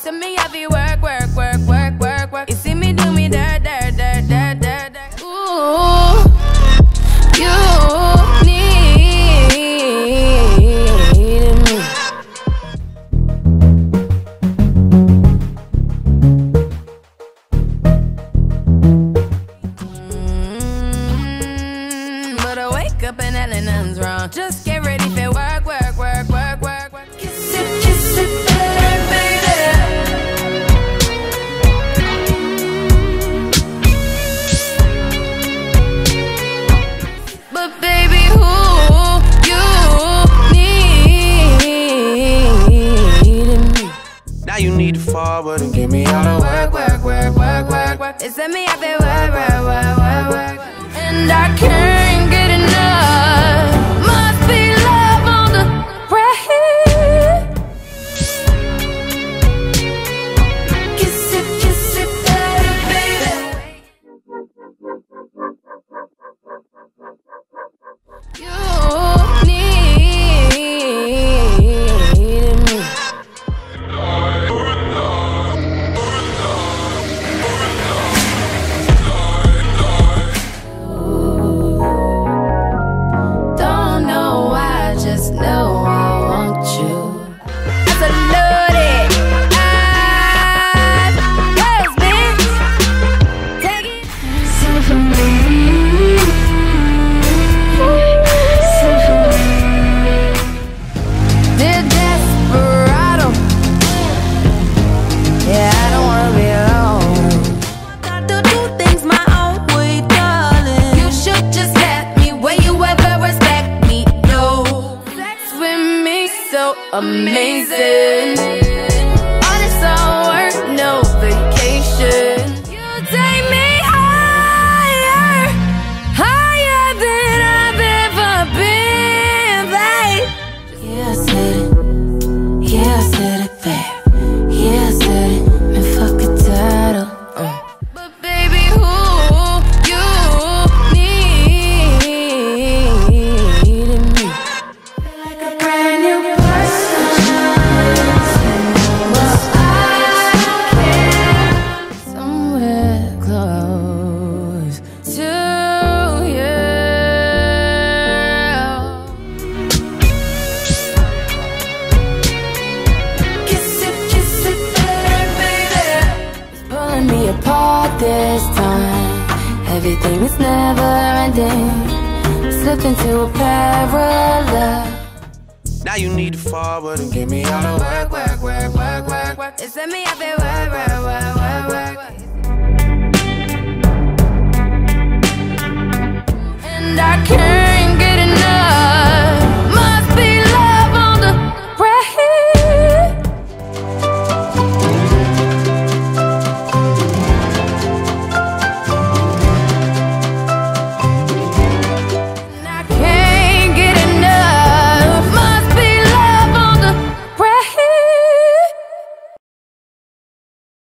to me, I be work, work, work, work, work, work. You see me do me dirt, dirt, dirt, dirt, dirt, dirt. Ooh, you need me. But I wake up and hell nothing's wrong. Just get ready for work, work, work, work, work, work. Kiss it, baby. But baby, who you need me? Now you need to forward and give me all the Work, work, work, work, work, work. It's me up there, work, work, work, work, work. And I can't get enough. Must be love on the brain. Kiss it, baby. You need me. Don't know why, just know I want you. Absolutely. Yes, bitch. Take it. Dear desperado. Yeah, I don't wanna be alone. Got to do things my own way, darling. You should just let me. Will you ever respect me? No. Sex with me so amazing. All this all work, no vacation. You take me higher, higher than I've ever been, babe. Yeah, I said it. Yeah, I said it, babe. Yeah, I said it. Man, fuck a title. But baby, who you need me? Like a brand new person. Well, I can somewhere close to you. Kiss it, baby. It's pulling me apart this time. Everything is never ending. Slipped into a parallel. Now you need to forward and give me all the Work, work, work, work, work, work. It's me up there, work, work, work.